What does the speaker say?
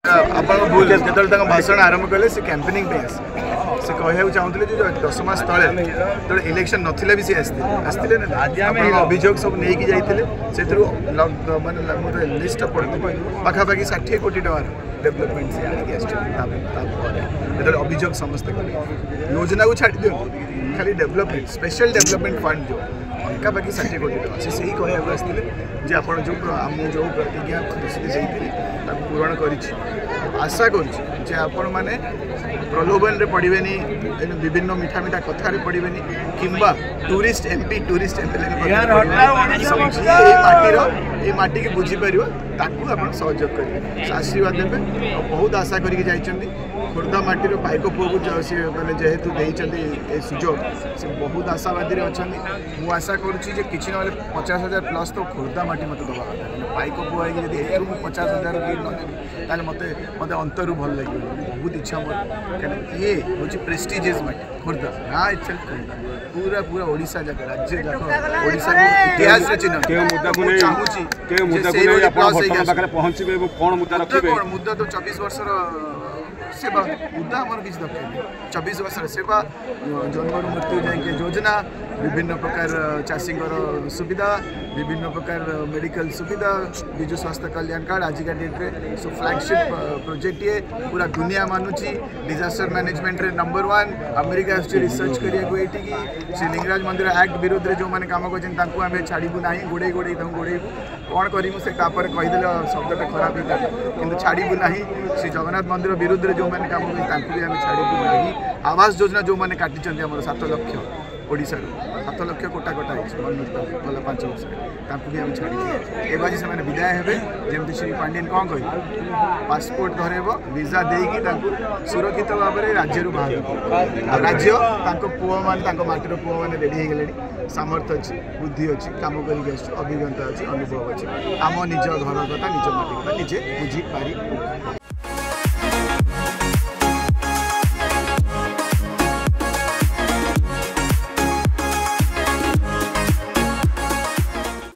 आप भूल जो भाषण आरंभ कले से कैंपेनिंग पे से कहू चाहूले जो 10 मास तले जो इलेक्शन नथिले भी सी आसते अभियोग सब नहीं जाते से मानते लिस्ट पढ़ती पाखापाखि 60 कोटी टकर डेवलपमेंट से आगे अभियोग समस्त कले योजना को छाड़ दियो खाली डेवलपमेंट स्पेशल डेवलपमेंट फंड जो पाखापाखि 60 कोटी टका से सही कहू आसते जे आप जो प्रतिज्ञा प्रतिश्रुति देते पूरण कर आशा कर आपण मैंने प्रलोभन रे पड़ेनि विभिन्न मीठा मीठा कथार पड़ेनि किंबा टूरिस्ट एमपी टूरिस्ट एमएलए माटी के बुझीपर ताकू आप सहयोग करेंगे आशीर्वाद देवे बहुत आशा करके खोर्धा माटीर पाइक पुओ को सी मैंने जेहेतु देते सुजोग से बहुत आशावादी अच्छा मुझे आशा करुँचे कि ना 50,000 प्लस तो खोर्धा माटी मत दवा कथा पाइक पुओ है 50,000 ना मत मत अंतरु भल लगे बहुत इच्छा मोर कहीं ये हूँ प्रेस्टिजियस माटी खोर्धा ना इच्छा पूरा पूरा ओडिशा जाक राज्य जाक ओडिशा इतिहास चाहूँगी मुद्दा तो 24 वर्ष सेवा मुद्दा आम किसी दरकार 24 वर्ष सेवा जन्म मृत्यु जाए योजना विभिन्न प्रकार चाषी सुविधा विभिन्न प्रकार मेडिकल सुविधा विजु स्वास्थ्य कल्याण कार्ड आजिका डेट्रे सो फ्लैगशिप प्रोजेक्ट ये पूरा दुनिया मानुची डिजास्टर मैनेजमेंट रे नंबर 1 अमेरिका रिसर्च करिया श्री लिंगराज मंदिर एक्ट विरोध में जो मैंने काम कर छाड़ू ना गोड़े गोड़े गोड़ेबू कौन करूँ से कहीदे शब्द खराब होता कि छाड़ू ना श्री जगन्नाथ मंदिर विरोध में जो मैंने काम करें छाड़ू ना आवास योजना जो मैंने काटी 7 लक्ष ओडिशा 7 लक्ष कोटा कोटा गला 5 वर्ष भी आम छाड़ी एबाजी से विदाय हे जमी श्री पांडियन कौन कह पासपोर्ट धरब वीजा देकी सुरक्षित भाव में राज्य बाहर राज्य पुओ मैंने माटीर पुओ मैंने रेडी हो गले सामर्थ्य अच्छी बुद्धि अच्छी कम कर अभिज्ञता अच्छी अनुभव अच्छी आम निज घर कथा निज माटी कथा निजे बुझी पारि।